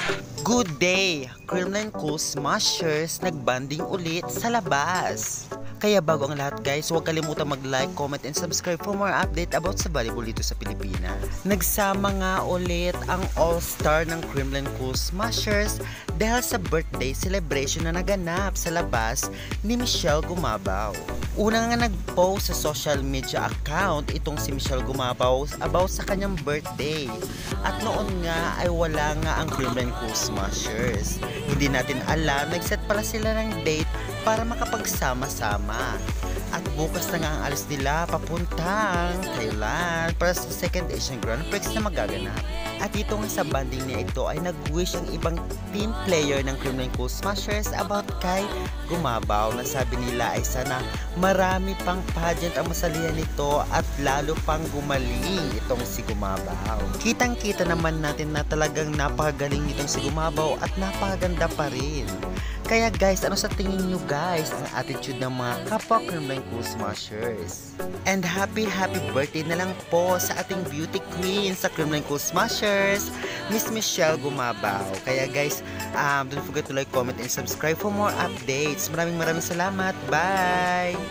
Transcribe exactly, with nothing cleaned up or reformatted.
Good day! Kremlin Cool Smashers nagbanding ulit sa labas. Kaya bago ang lahat guys, huwag kalimutan mag-like, comment, and subscribe for more update about sa volleyball dito sa Pilipinas. Nagsama nga ulit ang all-star ng Kremlin Cool Smashers dahil sa birthday celebration na naganap sa labas ni Michelle Gumabaw. Una nga nag-post sa social media account itong si Michelle Gumabaw about sa kanyang birthday. At noon nga ay wala nga ang Kremlin Cool Smashers. Hindi natin alam, nag-set pala sila ng date para makapagsama-sama. At bukas na nga ang alis nila papuntang Thailand para sa second Asian Grand Prix na magaganap. At ito nga sa banding niya ito ay nag-wish ang ibang team player ng Kremlin Cool Smashers about kay Gumabaw na sabi nila ay sana marami pang pageant ang masalihan nito at lalo pang gumaling itong si Gumabaw. Kitang-kita naman natin na talagang napakagaling itong si Gumabaw at napakaganda pa rin. Kaya guys, ano sa tingin nyo guys ang attitude ng mga kapwa Kremlin Cool Smashers? And happy happy birthday na lang po sa ating beauty queen sa Kremlin Cool Smashers, Miss Michelle Gumabaw. Kaya guys, um, don't forget to like, comment, and subscribe for more updates. Maraming maraming salamat. Bye!